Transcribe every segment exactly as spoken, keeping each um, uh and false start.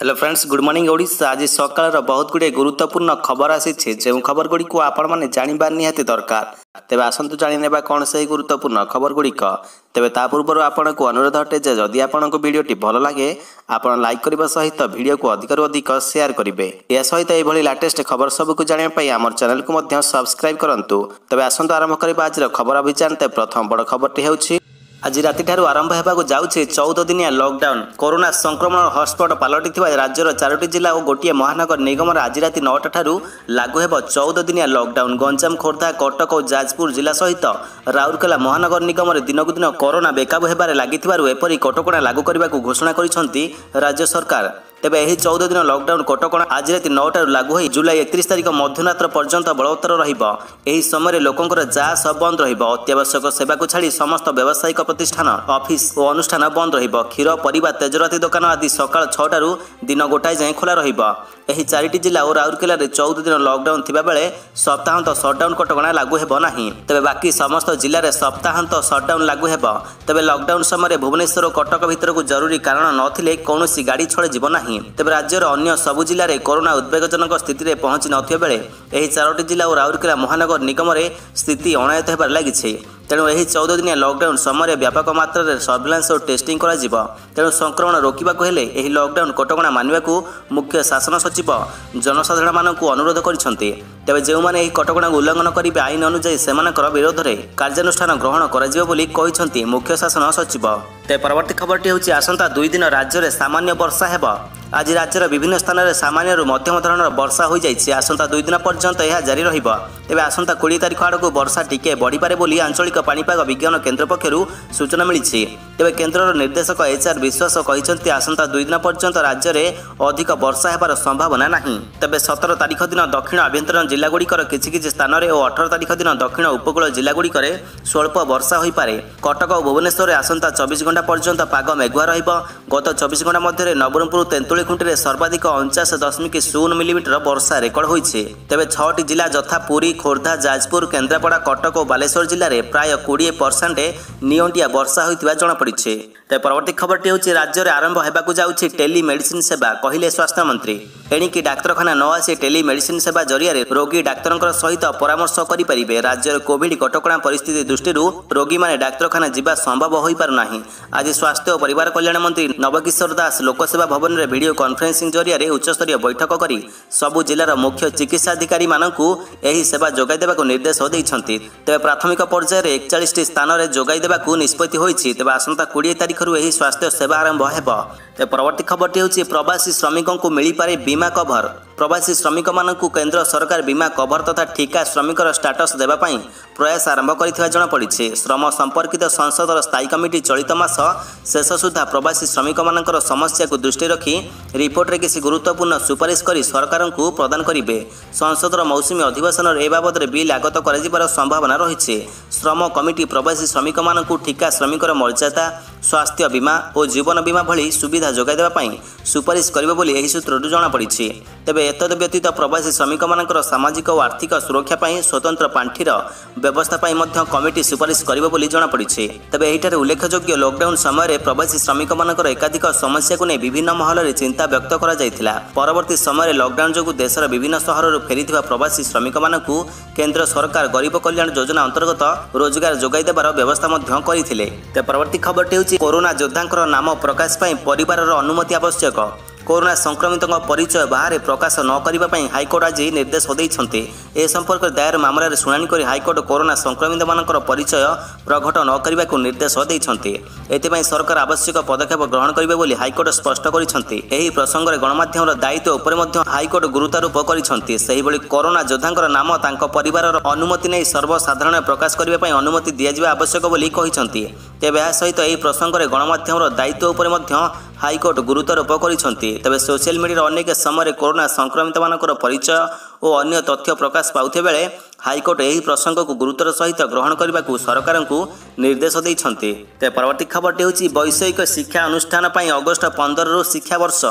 Hello friends, good morning Odisha. आज सकाळ बहुत गुड़े गुरुत्वपूर्ण खबर आसी जो खबर गुड़ी को आपण मैंने जानवा निहाती दरकार। तेज आसतु जाने कौन से गुरुत्वपूर्ण खबर गुड़िक। तेज ता पूर्व आपन को अनुरोध अटे जे जदि आपन को वीडियोटी भल लगे आपन लाइक करने सहित वीडियो को अधिक अधिक शेयर करेंगे। यह सहित यह लेटेस्ट खबर सबको जानापी आम चैनल को सब्सक्राइब करूँ। तेज आसतु आरंभ करवा आज खबर अभियान। प्रथम बड़ खबरटी होउछि आज राति ठारू आरंभ होगा जाऊँचे चौदह दिनिया लॉकडाउन। कोरोना संक्रमण हॉटस्पॉट पलटि राज्यर चारोटी जिला और गोटे महानगर निगम आज राति नौटा ठारू लागू होब चौदह दिनिया लॉकडाउन। गंजाम, खोर्धा, कटक और जाजपुर जिला सहित राउरकेला महानगर निगम दिनकू दिन कोरोना बेकाबू होबार लगी एपरी कटकणा लागू करने को घोषणा करिसेंती राज्य सरकार। तेबे यही चौदह दिन लॉकडाउन कटकणा आज राति नौटा लागू हो जुलाई एकतीस तारिख मध्यरात्र पर्यंत बलवत्तर रहिबो। एही समय लोकंकर जा सब बंद रहिबो। अत्यावश्यक सेवा को छाड़ी समस्त व्यावसायिक प्रतिष्ठान, ऑफिस और अनुष्ठान बंद रहिबो। क्षीर, परिबा, तेजराती दुकान आदि सकाळ छटारू दिन गोटाए जाए खोला रहिबो। एही चारिटी जिला और राउरकेला रे चौदह दिन लॉकडाउन थिबा बेले सप्ताहांत सटडाउन कटकणा लागू हेबो नाही। तेबे बाकी समस्त जिले में सप्ताहांत सटडाउन लागू हेबो। तेबे लॉकडाउन समय भुवनेश्वर कटक भितर को जरूरी कारण नथिले कौनसी गाड़ी छड़ जीव नाही। तेबे राज्यर अन्य सबु जिले में कोरोना उद्वेगजनक स्थिति में पहुंची नथिबा बेले एही चारोटी जिला और राउरकेला महानगर निगम रे स्थिति अणायत हेबार लागिছে। तेणु यही चौदह दिनिया लॉकडाउन समय व्यापक मात्रा सर्विलांस और टेस्टिंग करा जिवो। तेणु संक्रमण रोकवाक हेले एही लॉकडाउन कटकणा मानिबाकू मुख्य शासन सचिव जनसाधारण मानकू अनुरोध करिसेंती। तेबे जो माने एही कटकणा उल्लंघन करिबे आईन अनुसार सेमानकर विरोध में कार्यानुष्ठान ग्रहण करा जिवो बोली कहिसेंती मुख्य शासन सचिव। ते परवर्ती खबरटी होछि आसंता दुई दिन राज्य में सामान्य वर्षा हेबो। आज राज्यर विभिन्न स्थान में सामान्य मध्यम धरणर वर्षा हो जाइए। आसंता दुई दिन पर्यंत यह जारी रहिबो। तेबे आसंता बीस तारिख आड़क वर्षा टिके बढ़ी पारे बोली आंचलिक पाणीपाग विज्ञान केन्द्र पक्षरु सूचना मिली। तेबे केन्द्रर निर्देशक एच आर विश्वास कहिसेंती आसंता दुई दिन पर्यंत राज्य में अधिक वर्षा हेबार संभावना नहीं। तेबे सतर तारिख दिन दक्षिण आभ्यंतरण जिलागुड़िकर किछि किछि स्थान में और अठारह तारिख दिन दक्षिण उपकूल जिलागुड़िकर स्वल्प वर्षा हो पारे। कटक और भुवनेश्वर में आसंता चौबीस घंटा पर्यंत पाग मेघुआ रहिबो। गत चौबीस घंटा मध्य नवरंगपुर तेंतुली खुंटी सर्वाधिक अणचाश दशमिक शून्य मिलीमीटर वर्षा रेकर्ड होइछे। तेबे छटी जिला यथा पुरी, खोर्धा, जाजपुर, केन्द्रापड़ा, कटक और बालेश्वर जिले में प्राय बीस परसेंट नियंटिया वर्षा होइतिबा जणा पड़िछे। तेबे परवर्ती खबरटी होछि राज्य में आरंभ होबाकू जाउछि टेलीमेडिसिन सेवा, कहिले स्वास्थ्य मंत्री। एणिकी डाक्तरखाना न आसी टेलीमेडिसिन सेवा जरिया रोगी डाक्तर सहित परामर्श करें। राज्य कोविड कटकणा परिस्थिति दृष्टि रोगी मैंने डाक्तरखाना जावा संभव हो पार ना। आज स्वास्थ्य और परिवार कल्याण मंत्री नवकिशोर दास लोकसेवा भवन में वीडियो कॉन्फ्रेंसिंग जरिया उच्चस्तरीय बैठक करी सबु जिलार मुख्य चिकित्सा अधिकारी मानकू एही सेवा जोगाई देबाकू निर्देश देइछन्ती। तेबे प्राथमिक पर्यायर एकचालीस स्थान में जोगाई देबाकू निष्पत्ति होइछि। तेबे आसंता बीस तारिख रु एही स्वास्थ्य सेवा आरंभ हेबो। तेबे परवर्ती खबरटी होछि प्रवासी श्रमिकों को मिली पारे बीमा कभर। प्रवासी श्रमिक मानकू केंद्र सरकार बीमा कभर तथा ठिका श्रमिकर स्टाटस देबा पई प्रयास आरंभ करिथिबा जणा पड़िछे। श्रम संपर्कित संसदर स्थायी कमिटी चलित मास शेष सुधा प्रवासी श्रमिक मानकर समस्या को दृष्टि रखी रिपोर्ट रे किसी गुरुत्वपूर्ण सुपारिश करी सरकार को प्रदान करिवे। संसदर मौसुमी अधिवेशन ए बाबद बिल आगत कर संभावना रही। श्रम कमिटी प्रवासी श्रमिक मानकू ठिका श्रमिकर मर्यादा, स्वास्थ्य बीमा और जीवन बीमा भली सुविधा जोगाई देबा पई सुपारिश करिवे बोली एही सूत्रରୁ जणा पड़िछि। तेबे एतद व्यतीत प्रवासी श्रमिक मानकर सामाजिक और आर्थिक सुरक्षा पई स्वतंत्र पांठीर व्यवस्था पई मध्य कमिटी सुपारिश करिवे बोली जणा पड़िछि। तेबे एहिठारे उल्लेखयोग्य लॉकडाउन समय प्रवासी श्रमिक मानकर एकाधिक समस्या को नै विभिन्न महल रे चिंता व्यक्त करा जायथिला। परवर्ती समय लॉकडाउन जोगु देशर विभिन्न शहरରୁ फेरिथिबा प्रवासी श्रमिक मानकू केंद्र सरकार गरीब कल्याण योजना अंतर्गत रोजगार जोगाई देबार व्यवस्था मध्य करिथिले। ते परवर्ती खबरटी होछि कोरोना योद्धांकर नाम प्रकाश पई परिवारर अनुमति आवश्यक। कोरोना संक्रमित परिचय बाहर प्रकाश न करने हाइकोर्ट आज निर्देश देइछन्ते। ए संपर्क दायर मामला शुणाणी कर हाइकोर्ट कोरोना संक्रमित मानकर परिचय प्रकट न करने को निर्देश देइछन्ते। एथिपाई सरकार आवश्यक पदक्षेप ग्रहण करिवे बोली हाइकोर्ट स्पष्ट करिछन्ते। एही प्रसंग में गणमाध्यम दायित्व उपर मध्य हाइकोर्ट गुरुत्वारोप करिछन्ते। सेही भली कोरोना योद्धांकर नाम तांको परिवारर अनुमति नै सर्वसाधारण प्रकाश करने पई अनुमति दिया आवश्यक बोली कहिछन्ते। तेबे या सहित एही प्रसंग में गणमाध्यम दायित्व उपर मध्य हाइकोर्ट गुरुत्वारोप करिछन्ते। तेबे सोशल मीडिया अनेक समय कोरोना संक्रमित मानकर परिचय और अन्य तथ्य प्रकाश पाउथे बेले हाइकोर्ट यही प्रसंग को गुरुतर सहित ग्रहण करने को सरकार को निर्देश देइछन्ते। तेबे परवर्ती खबरटी होछि वैषयिक शिक्षा अनुष्ठान पई अगस्त पंद्रह रु शिक्षा वर्ष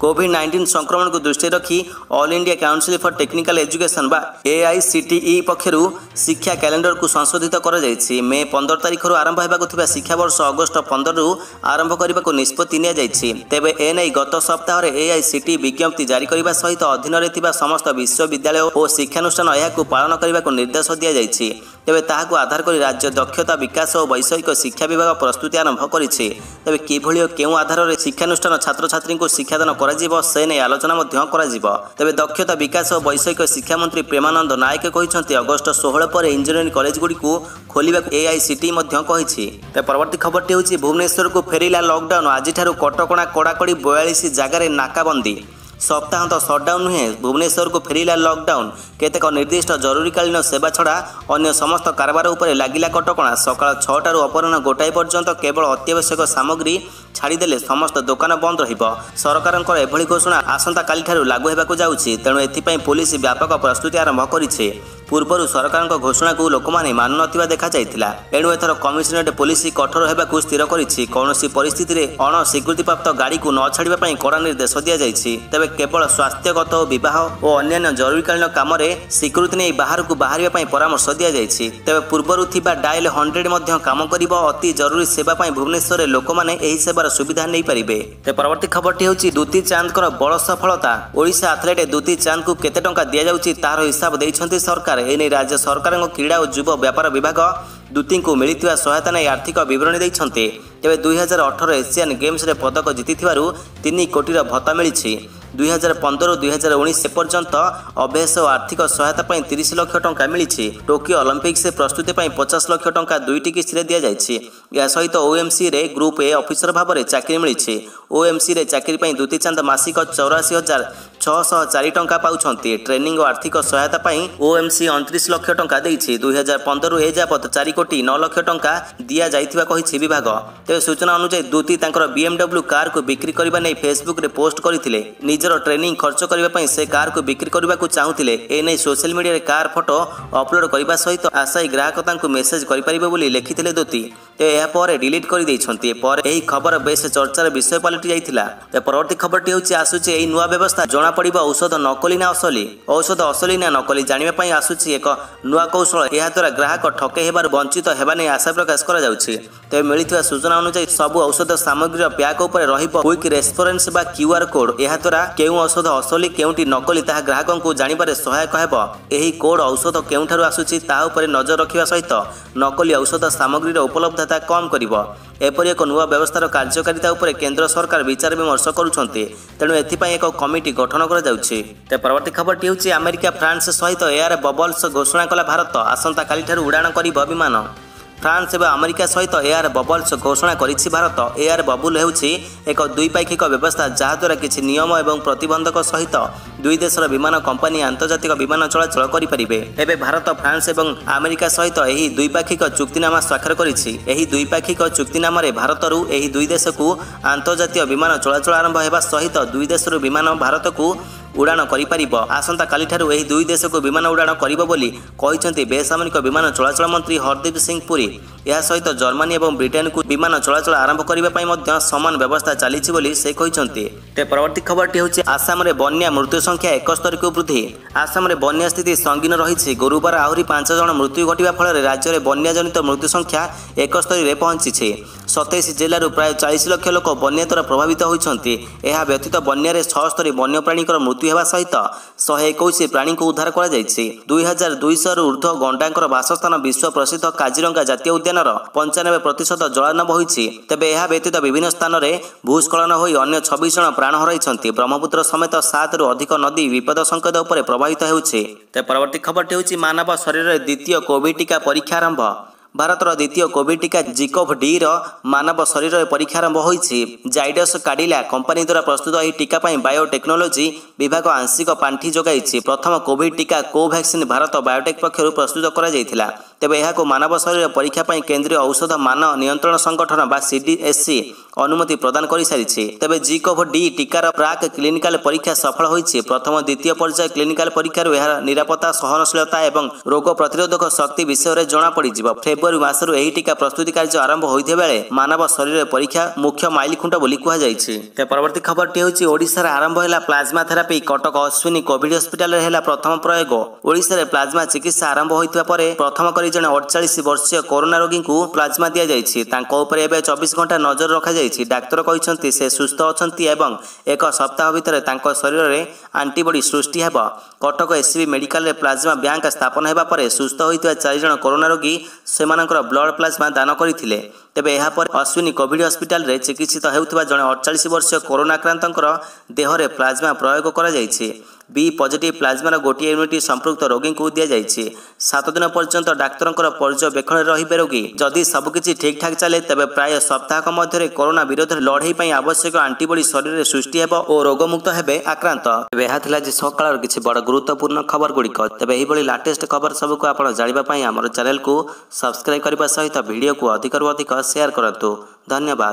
कोविड नाइंटीन संक्रमण को दृष्टि रखी all India council for technical education बा A I C T E पक्षर शिक्षा कैलेंडर को संशोधित कर मे पंद्रह तारिख आरंभ होगा शिक्षा वर्ष अगस्त पंद्रह रु आरंभ करने को निष्पत्ति तेबे एने गत सप्ताह ए आई सी टी विज्ञप्ति जारी करने सहित अधीन में समस्त विश्वविद्यालय और शिक्षानुष्ठान यह पालन करने को निर्देश दि जाइए। तेबे ताहाकु आधार कर राज्य दक्षता विकास और वैषयिक शिक्षा विभाग प्रस्तुति आरंभ करिछि। तेबे किभଳି और केउ आधार रे शिक्षानुष्ठान छात्र छात्री को शिक्षादान कराजिबो से नै आलोचना मध्य कराजिबो। तेबे दक्षता विकास और वैषयिक शिक्षा मंत्री प्रेमानंद नायक कहिसंती अगस्त सोलह पर इंजीनियरिंग कॉलेज गुडी को खोलिबा ए आई सी टी मध्य कहिछि। ते परवर्ती खबरटी होछि भुवनेश्वर को फेरिला लॉकडाउन आज कटकणा कड़ाकड़ी बयालीस जगार नाकाबंदी सप्ताहांत सटडाउन नुहे भुवनेश्वर को फेरिला लॉकडाउन केतेक निर्दिष्ट जरूरीकालीन सेवा छड़ा अन्य समस्त कारबार उपरे लागिला कटकणा सकाळ छटारू अपराह्न गोटाए पर्यंत केवल अत्यावश्यक सामग्री छाड़देले समस्त दुकान बंद रहिबो। सरकारଙ୍କର एभଳି घोषणा आसंता काली ठारू लागू हेबाकू जाउछि तेणु एथिपई पुलिस व्यापक प्रस्तुति आरंभ करिछि। पूर्वर सरकारଙ୍କ घोषणा को लोक माने मान नथिबा देखा जाइतिला एणु एथर कमिशनरेट पुलिस कठोर हेबाकू स्थिर करिछि। कौनसी परिस्थिति रे अण स्वीकृतिप्राप्त गाड़ी को न छाड़िबा पई कड़ा निर्देश दिया जाइछि। तेबे केवल स्वास्थ्यगत विवाह और अन्य जरूरीकालीन काम रे स्वीकृति नै बाहर को बाहरिबा पई परामर्श दिया जाइछि। तेबे पूर्वरु थिबा डायल हंड्रेड मध्य काम करिबो। अति जरूरी सेवा पई भुवनेश्वर रे लोक माने एही सेवार सुविधा नै परिबे। ते परवर्ती खबरटी होछि दुती चांदकर बड़ सफलता ओडिशा एथलेट दुती चांद को केते टंका दिया जाउछि तार हिसाब दैछन्ति सरकार। एने राज्य सरकार क्रीड़ा और युव व्यापार विभाग दूती को मिलता सहायता नहीं आर्थिक बरणी देते। तेज दुई हजार अठर एशियान गेम्स रे पदक जीति तीन कोटी भत्ता मिली। दुई हजार पंद्रह दुई हजार उन्नीस पर्यंत अभ्यास और आर्थिक सहायता तीस लाख टंका मिली। टोकियो ओलंपिक्स प्रस्तुति पचास लाख टंका दुईटी किस्ती दि जाइए। यह सहित ओएमसी रे ग्रुप ए ऑफिसर भाव में चाकरी मिली। ओएमसी रे चाकरी दुती चांद मासिक चौरासी हजार छःशह चार टंका पाउछंती। ट्रेनिंग और आर्थिक सहायता ओएमसी उनतीस लाख टंका देइछि। दुई हजार पंद्रह एजावत चार कोटी नौ लाख टंका दिया जाइथिबा कहिछि विभाग। तेज सूचना अनुसार दूती तांकर बीएमडब्ल्यू कार को बिक्री करबा नै फेसबुक रे पोस्ट करथिले। निजर ट्रेनिंग खर्च करबा पई से कार को बिक्री करबा को चाहुथिले। ए नै सोशल मीडिया रे कार फोटो अपलोड करबा सहित आशाई ग्राहक तांको मेसेज करि परिबे बोली लिखिथिले दूती। ते एहा पर डिलीट कर दैछन्ती। पर एही खबर बेस चर्चार विषय पलटि जाइथिला। ते परवर्ती खबरटी होछि आसुछि एही नुवा व्यवस्था जणा पड़िबा औषध नकली ना असली। औषध असली ना नकली जानिबा पई आसुछि एक नुवा कौशल। एहा द्वारा ग्राहक ठके हेबार वंचित हेबा नै आशा प्रकाश करा जाउछि। ते मिलिथिबा सूचना अनुसार सब औषध सामग्री पैक उपर रहिबो क्विक रेस्पोरेंस बा क्यूआर कोड। एहा द्वारा केउ औषध असली केउटी नकली ताहा ग्राहक को जानिबारे सहायक हेबो। एही कोड औषध केउठारु आसुछि ताहा उपर नजर रखिबा सहित नकली औषध सामग्री उपलब्धता कम करिबो। एपरि एक नुआ व्यवस्थार कार्यकारिता उपर केंद्र सरकार विचार विमर्श करुछन्ति। तेणु एथिपई एक कमिटी गठन करा जाउछि। ते परवर्ती खबरटी होछि अमेरिका फ्रांस सहित एयर बबल्स घोषणा कला भारत आसंता काली ठारू उड़ान करिबो विमान। फ्रांस एवं अमेरिका सहित एयर बबल्स घोषणा करिछि भारत। एयर बबुल हेउछि एक द्विपाक्षिक व्यवस्था जहाद्वारा किछि नियम एवं प्रतिबंधक सहित दुई देशर विमान कंपनी आंतर्जातिक विमान चलाचल करिपारिबे। एबे भारत फ्रांस एवं अमेरिका सहित एही द्विपाक्षिक चुक्तिनामा स्वाक्षर करिछि। एही द्विपाक्षिक चुक्तिनामा रे भारतरू एही दुई देश को आंतर्जातिक विमान चलाचल आरंभ हेबा सहित दुई देशर विमान भारत को उड़ान करिपारिबो। आसंता काली ठारू एही दुई देश को विमान उड़ान करिबो बोली कहिसंती बेसामरिक विमान चलाचल मंत्री हरदीप सिंह पुरी। यह सहित जर्मनी और ब्रिटेन को विमान चलाचल आरंभ करने पर समान व्यवस्था चली से कहते। ते परवर्ती खबरटी होछि आसाम रे बन्या मृत्यु संख्या एकस्तरी को वृद्धि। आसाम रे बन्या स्थिति संगीन रही। गुरुवार आहरी पांच जन मृत्यु घटवा फल राज्य में बन्याजनित मृत्यु संख्या एकस्तरी रे पहुंची। सतैश जिलूर प्राय चालीस लाख लोक बन्या द्वारा प्रभावित होती। यह व्यतीत बन्या छस्तरी वन्यप्राणी मृत्यु होगा सहित शहे इक्कीस प्राणी को उद्धार कर दुई हजार दुईश ऊर्ध्व गंडा बासस्थान विश्व प्रसिद्ध काजीरंगा जातीय उद्यान पंचानबे प्रतिशत जलानभ होती। तेबे यह व्यतीत विभिन्न स्थान में भूस्खलन हो अन्य छब्बीस जन प्राण हराई। ब्रह्मपुत्र समेत सात रु अधिक नदी विपद संकेत उपर प्रभावित होउछि। परवर्ती खबरटी होछि मानव शरीर में द्वितीय कोविड टीका परीक्षा आरंभ। भारतर द्वितीय कोविड टीका जिकोव डी मानव शरीर में परीक्षा आरंभ होइछि। जाइडस काडिला कंपनी द्वारा प्रस्तुत यह टीका बायोटेक्नोलोजी विभाग आंशिक पांठी जोगाई। प्रथम कोविड टीका कोवैक्सीन भारत बायोटेक पक्षर प्रस्तुत करा जायथिला। तेबे एहाको मानव शरीर परीक्षा पर केंद्रीय औषध मान नियंत्रण संगठन बा सीडीएससी अनुमति प्रदान कर सारी। तेबे जिकोभ डी टीकार प्राक क्लिनिकाल परीक्षा सफल होइछि। प्रथम द्वितीय पर्याय क्लिनिकाल परीक्षार एहार निरापत्ता सहनशीलता एवं रोग प्रतिरोधक शक्ति विषय में जना पड़ फेब्रुआरी मासरू एही टीका प्रस्तुति कार्य आरंभ होइथे बेले मानव शरीर परीक्षा मुख्य माइलखुंट बोली कुहा जायछि। ते परवर्ती खबरटी होछि ओडिसा रे आरंभ हैला plasma therapy. Cuttack Ashwini covid hospital रे हैला प्रथम प्रयोग। ओडिसा रे प्लाज्मा चिकित्सा आरंभ होइतबा परे प्रथम करी जने अड़तालीस वर्षीय कोरोना रोगी को प्लाज्मा दिया जायछि। तांको ऊपर एबे चौबीस घंटा नजर रखा जायछि। डाक्टर कहिसंती से सुस्थ अछंती एवं एक सप्ताह भितर तांको शरीर रे एंटीबॉडी सृष्टि हेबो। कटक एससीबी मेडिकल रे प्लाज्मा बैंक स्थापन हेबा परे सुस्थ होइतबा चार जण कोरोना रोगी सेमानकर ब्लड प्लाज्मा दान करथिले। तेबे एहा पर अश्विनी कोविड हॉस्पिटल रे चिकित्सित हेउतबा जणे अड़तालीस वर्षीय कोरोना आक्रांतंकर देह रे प्लाज्मा प्रयोग करा जायछि। बी पॉजिटिव प्लाज्मार गोटे यूनिट संपृक्त रोगी को दि जायछि। सात दिन पर्यंत डाक्तरंकर पर्यवेक्षण रहिबे रोगी। जदि सबकिछि ठीक ठाक चले तेबे प्राय सप्ताहक मध्य कोरोना विरोध लड़ाई पई आवश्यक एंटीबॉडी शरीर रे सृष्टि हेबो और रोगमुक्त हेबे आक्रांत। तेबे एहा थिला जे सकाळर किछि बड़ गुरुत्वपूर्ण खबर गुड़िक। तेबे एही भली लेटेस्ट खबर सबको आपण जानिबा पई हमर चैनल को सब्सक्राइब करबा सहित वीडियो को अधिक रु अधिक शेयर करंतु। धन्यवाद।